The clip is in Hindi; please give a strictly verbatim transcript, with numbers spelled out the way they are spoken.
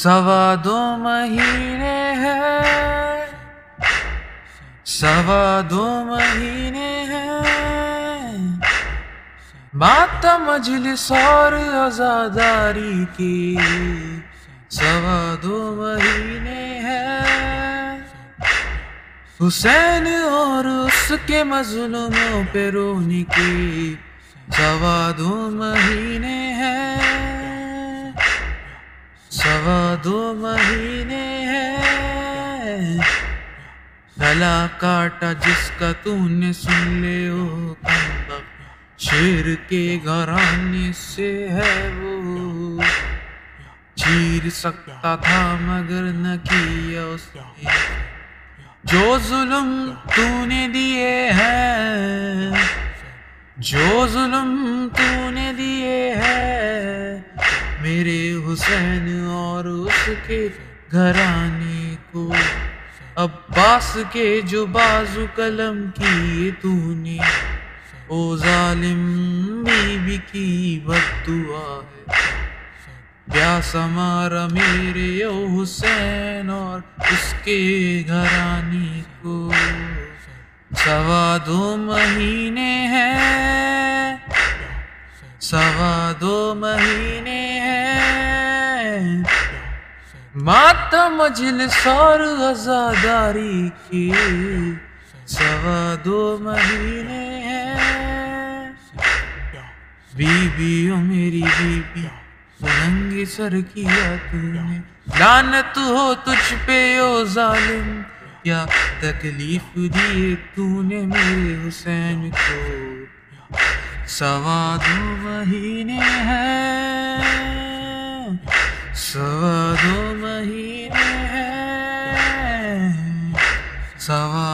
सवा दो महीने हैं, सवा दो महीने हैं, माता मजलिस और आजादारी की। सवा दो महीने हैं, हुसैन और उसके मजलूमों पे रोने की। सवा दो महीने हैं, सवा दो महीने हैं, गला काटा जिसका तूने सुन ले ओ कंबक, शेर के घराने से है वो। चीर सकता था मगर न किया उसने, जो जुल्म तूने दिए हैं, जो जुल्म तूने दिए हैं मेरे हुसैन और उसके घराने को। अब्बास के जो बाजू कलम किए तूने, ओ जालिम बीबी की बद्दुआ है। प्यासा मारा मेरे ओ हुसैन और उसके घराने को। सवा दो महीने हैं, सवा दो महीने हैं, माता मजलिस और आजादारी की। सवा दो महीने हैं, बीबी ओ मेरी बीबी, नंगे सर किया तूने। लानत हो तुझ पे ओ जालिम, क्या तकलीफ दिए तूने मेरे हुसैन को। सवा दो महीने हैं, सवा दो महीने हैं, सवा